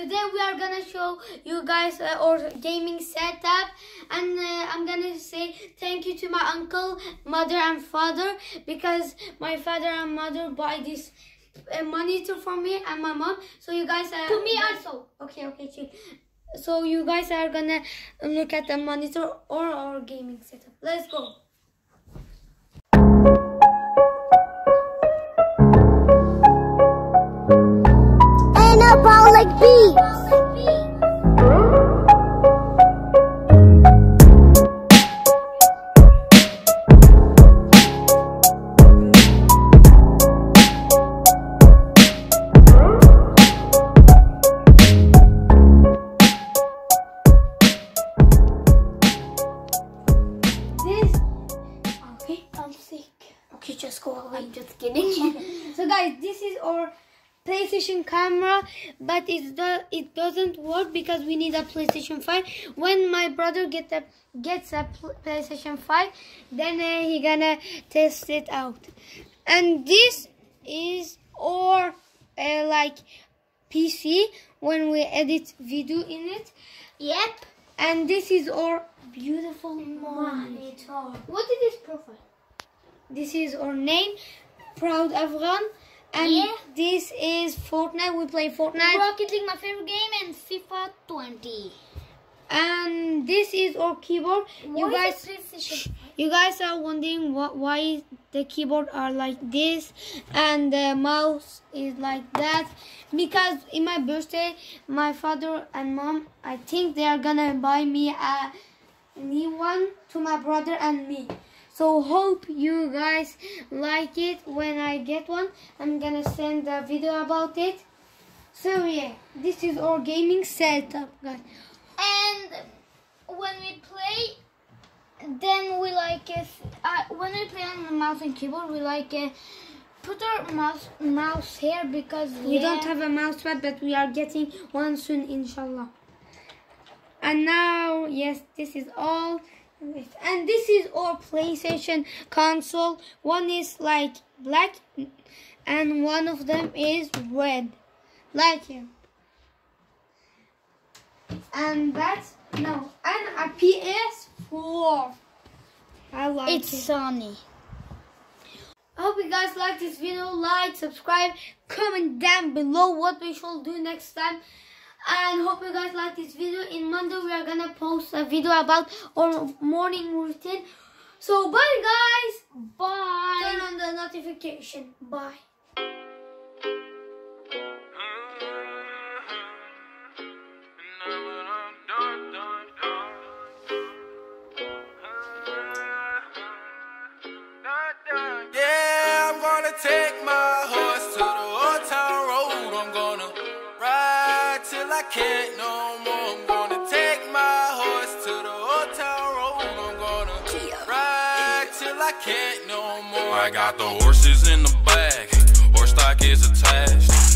Today we are gonna show you guys our gaming setup, and I'm gonna say thank you to my uncle, mother and father, because my father and mother buy this monitor for me and my mom. So you guys to me also. Okay, chill. So you guys are gonna look at the monitor or our gaming setup. Let's go. Anabolic beats. Okay, just go away. I'm just kidding. So guys, this is our PlayStation camera, but it doesn't work because we need a PlayStation 5. When my brother gets a PlayStation 5, then he gonna test it out. And this is our like PC when we edit video in it. Yep. And this is our beautiful monitor. What is this profile? This is our name, Proud Afghan, and this is Fortnite. We play Fortnite. Rocket League, my favorite game, and FIFA 20. And this is our keyboard. You guys are wondering why the keyboard are like this and the mouse is like that, because in my birthday, my father and mom, I think they are gonna buy me a new one to my brother and me. So hope you guys like it. When I get one, I'm gonna send a video about it. So yeah, this is our gaming setup, guys. And when we play, then we like when we play on the mouse and keyboard, we like put our mouse here because we don't have a mouse pad, but we are getting one soon, inshallah. And now, yes, this is all. And this is our PlayStation console. One is like black and one of them is red, like him. And that's and a PS4. I like it. It's Sony. I hope you guys like this video. Like, subscribe, comment down below what we should do next time. And hope you guys like this video. In Monday we are gonna post a video about our morning routine. So bye guys. Bye. Turn on the notification. Bye. Yeah, I'm gonna take my horse to the old town road. I'm gonna ride till I can't no more. I'm gonna take my horse to the old town road. I'm gonna ride till I can't no more. I got the horses in the back, horse stock is attached.